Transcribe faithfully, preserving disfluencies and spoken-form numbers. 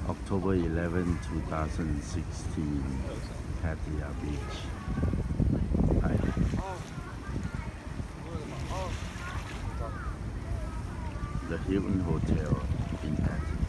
October eleventh, two thousand sixteen, Pattaya Beach. Hi. The Hilton Hotel in Pattaya.